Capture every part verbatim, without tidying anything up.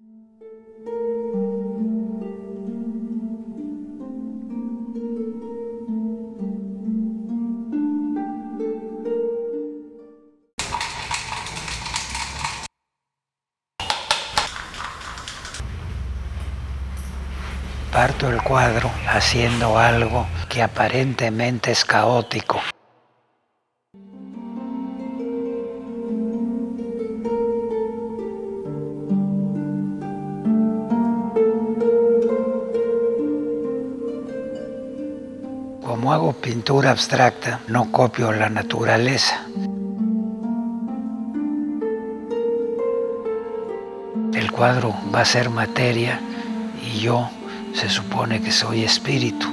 Parto el cuadro haciendo algo que aparentemente es caótico. Como hago pintura abstracta, no copio la naturaleza. El cuadro va a ser materia y yo se supone que soy espíritu.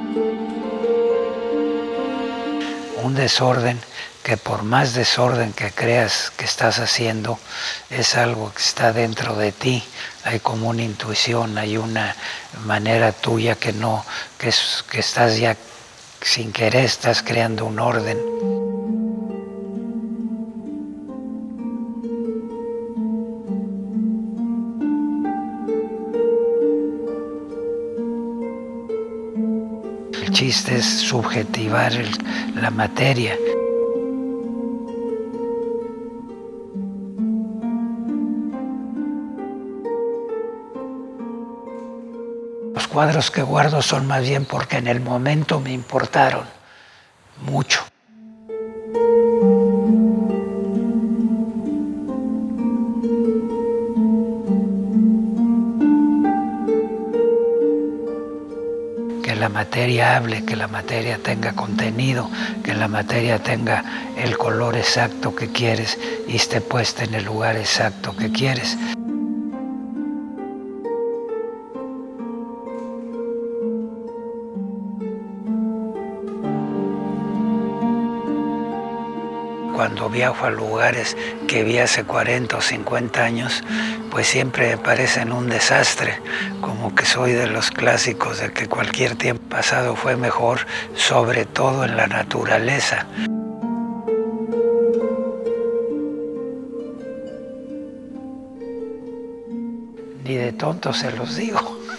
Un desorden que por más desorden que creas que estás haciendo, es algo que está dentro de ti. Hay como una intuición, hay una manera tuya que no, que, es, que estás ya sin querer, estás creando un orden. El chiste es subjetivar el, la materia. Los cuadros que guardo son más bien porque en el momento me importaron mucho. Que la materia hable, que la materia tenga contenido, que la materia tenga el color exacto que quieres y esté puesta en el lugar exacto que quieres. Cuando viajo a lugares que vi hace cuarenta o cincuenta años, pues siempre me parecen un desastre, como que soy de los clásicos de que cualquier tiempo pasado fue mejor, sobre todo en la naturaleza. Ni de tonto se los digo.